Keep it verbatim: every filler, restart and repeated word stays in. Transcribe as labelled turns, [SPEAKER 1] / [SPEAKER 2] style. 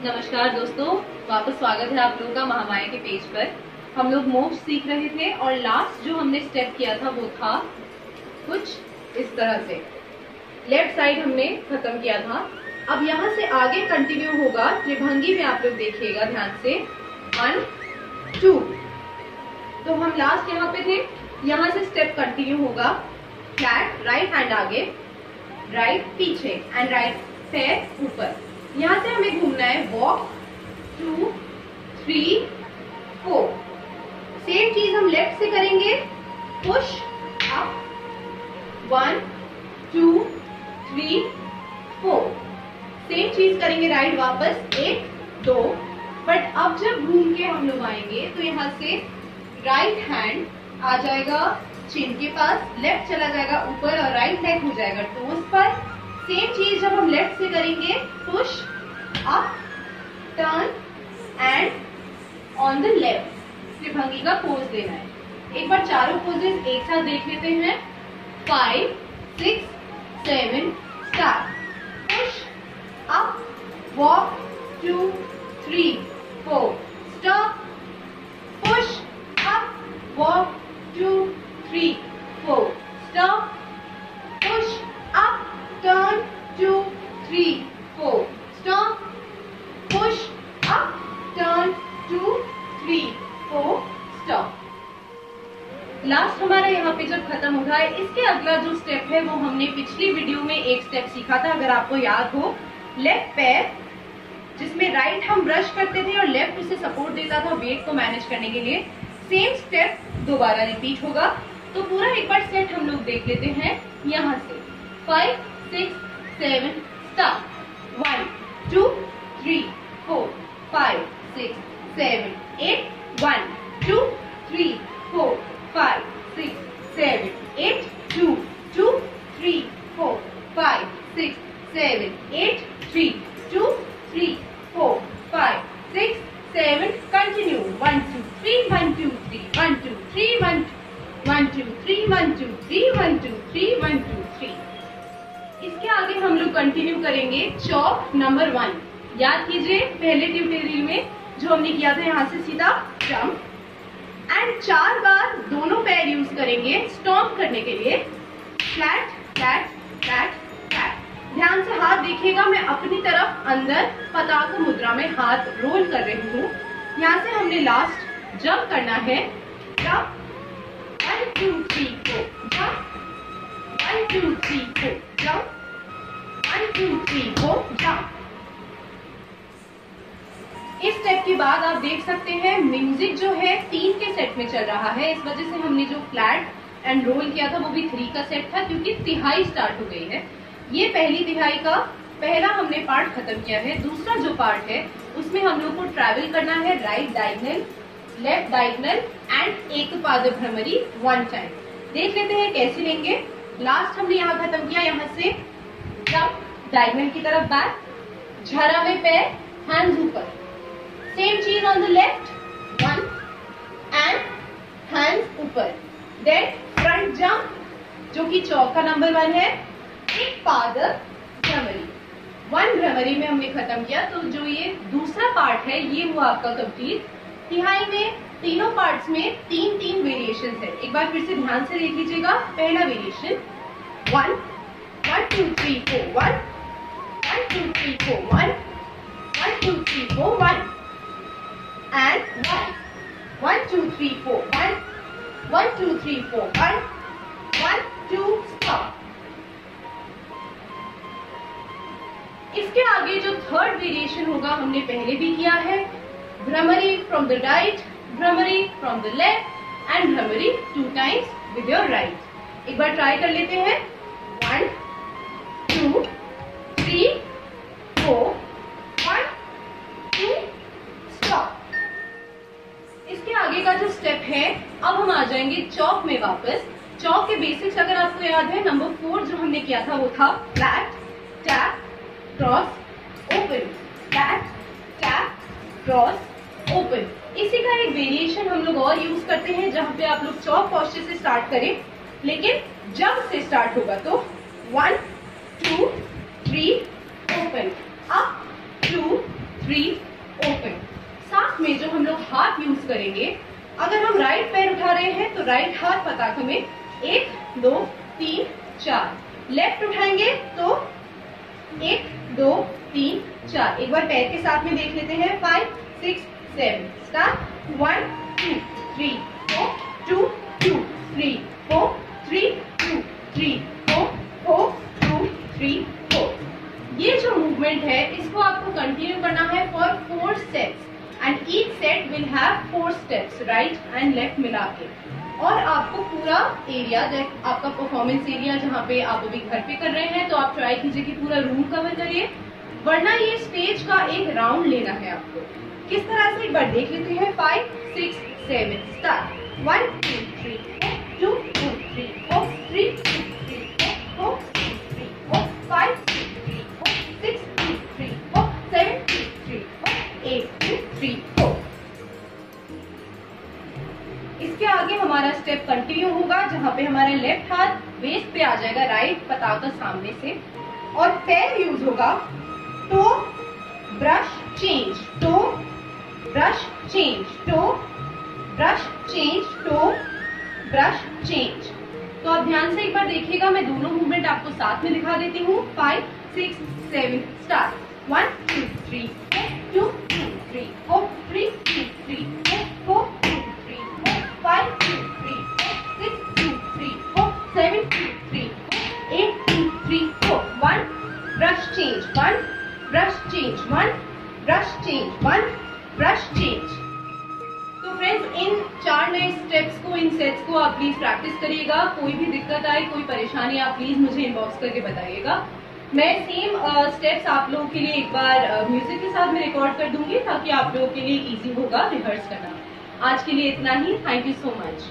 [SPEAKER 1] नमस्कार दोस्तों, वापस स्वागत है आप लोगों का महामाया के पेज पर। हम लोग मोक्ष सीख रहे थे और लास्ट जो हमने स्टेप किया था वो था कुछ इस तरह से। लेफ्ट साइड हमने खत्म किया था। अब यहाँ से आगे कंटिन्यू होगा त्रिभंगी में, आप लोग देखिएगा ध्यान से। वन टू, तो हम लास्ट यहाँ पे थे, यहाँ से स्टेप कंटिन्यू होगा। फ्लैट, राइट हैंड आगे, राइट पीछे एंड राइट पैर ऊपर। यहाँ से हमें घूमना है walk, to three four. Same चीज हम लेफ्ट से करेंगे, push up, one two three four. Same चीज करेंगे राइट वापस, एक दो। बट अब जब घूम के हम लोग आएंगे तो यहाँ से राइट हैंड आ जाएगा चिन के पास, लेफ्ट चला जाएगा ऊपर और राइट लेग हो जाएगा टोज पर। सेम चीज जब हम लेफ्ट से करेंगे, push up, turn and on the left. त्रिभंगी का पोज देना है। एक बार चारों पोजेस एक साथ देख लेते हैं। Five six seven start. Push up, walk, to three four, stop, push up, walk, to three four, stop, push up, turn, to three four, stop, push up, turn, to three four, stop. Last हमारा यहाँ पे जब खत्म हो रहा है, इसके अगला जो स्टेप है वो हमने पिछली वीडियो में एक स्टेप सीखा था, अगर आपको याद हो। लेफ्ट पैर जिसमें राइट हम ब्रश करते थे और लेफ्ट उसे सपोर्ट देता था वेट को मैनेज करने के लिए। सेम स्टेप दोबारा रिपीट होगा। तो पूरा एक बार सेट हम लोग देख लेते हैं यहाँ से। Five six seven start. One two three four five six seven eight, one two three four five six seven eight, to to three four five six seven eight, three to three four five six seven, continue. One two three, one two three, one two three, one one two three, one two three, one two three, one two three. इसके आगे हम लोग continue करेंगे chalk number one. याद कीजिए पहले tutorial में जो हमने किया था, यहाँ से सीधा जंप एंड चार बार दोनों पैर यूज करेंगे स्टॉम्प करने के लिए। Flat flat flat flat. ध्यान से हाथ देखिएगा, मैं अपनी तरफ अंदर पताका मुद्रा में हाथ रोल कर रही हूँ। यहाँ से हमने लास्ट जंप करना है। Jump, one two three four, jump, one two three four, jump, one two three four, jump. इस स्टेप के बाद आप देख सकते हैं म्यूजिक जो है तीन के सेट में चल रहा है। इस वजह से हमने जो फ्लैट एंड रोल किया था वो भी थ्री का सेट था, क्योंकि तिहाई स्टार्ट हो गई है। ये पहली तिहाई का पहला हमने पार्ट खत्म किया है। दूसरा जो पार्ट है उसमें हम लोग को ट्रैवल करना है right diagonal, left diagonal and एक पाद भ्रमरी वन टाइम। देख लेते हैं कैसे लेंगे। लास्ट हमने यहाँ खत्म किया, यहाँ से जंप, डायगोनल की तरफ बैक, झरा में पैर, हैंड्स ऊपर। सेम चीज on the left, one and hands ऊपर। देन फ्रंट जंप जो कि चौका नंबर वन है, एक पाद भ्रमरी, वन भ्रमरी में हमने खत्म किया। तो जो ये दूसरा पार्ट है ये हुआ आपका कंप्लीट। तिहाई में तीनों पार्ट्स में तीन तीन वेरिएशन है। एक बार फिर से ध्यान से देख लीजिएगा। पहला variation, one one two three four, one one two three four, one one two three four, one and one one two three four, one one two three four, one one two stop. इसके आगे जो third variation होगा हमने पहले भी किया है। Bhramari from the right, Bhramari from the left and Bhramari two times with your right. एक बार ट्राई कर लेते हैं। One two three four, one two stop. इसके आगे का जो स्टेप है, अब हम आ जाएंगे चौक में वापस। चौक के बेसिक्स अगर आपको याद है, नंबर फोर जो हमने किया था वो था flat, tap, cross, open, flat, tap, cross, open. इसी का एक वेरिएशन हम लोग और यूज करते हैं, जहां पे आप लोग चौक पोस्चर से स्टार्ट करें, लेकिन जंप से स्टार्ट होगा। तो one two three open, up to breathe, open. साथ में जो हम लोग हाथ यूज करेंगे, अगर हम राइट पैर उठा रहे हैं तो राइट हाथ पताका में एक, दो, तीन, चार। लेफ्ट उठाएंगे तो एक, दो, तीन, चार। एक बार पैर के साथ में देख लेते हैं। Five, six, seven. Start. One, to, three, four, to, to, three, four, three, to, three, four, four, to, three, four. ये जो मूवमेंट है इसको आपको कंटिन्यू करना है for four sets and each set will have four steps, right and left मिला के। और आपको पूरा एरिया, जैसे आपका परफॉर्मेंस एरिया जहाँ पे आप अभी घर पे कर रहे हैं, तो आप ट्राई कीजिए कि पूरा रूम कवर करिए, वरना ये स्टेज का एक राउंड लेना है आपको। किस तरह से एक बार देख लेते हैं। Five, six, seven. Start. One, to, three, four, to, to, three, four, three, to, three, four, four, to, three, four, five, to, three, four, six, to, three, four, seven, to, three, four, eight, to, three, four. इसके आगे हमारा step continue होगा, जहाँ पे हमारे left हाथ waste पे आ जाएगा, राइट पताका सामने से, और पैर यूज होगा to brush change, to brush change, to brush change, to brush change. तो आप ध्यान से एक बार देखिएगा, मैं दोनों मूवमेंट आपको साथ में दिखा देती हूँ। Five, six, seven. Start. One, to, three, four, to, to, three, four, three, to, three, four, four, to, three, four, five, to, three, four, six, to, three, four, seven, to, three, four, eight, to, three, four. One brush change, one brush change, one brush change, one brush change. तो friends, इन चार नए steps को, इन sets को आप please practice करिएगा। कोई भी दिक्कत आए, कोई परेशानी, आप प्लीज मुझे इनबॉक्स करके बताइएगा। मैं सेम स्टेप्स uh, आप लोगों के लिए एक बार म्यूजिक uh, के साथ में रिकॉर्ड कर दूंगी, ताकि आप लोगों के लिए इजी होगा रिहर्स करना। आज के लिए इतना ही। Thank you so much.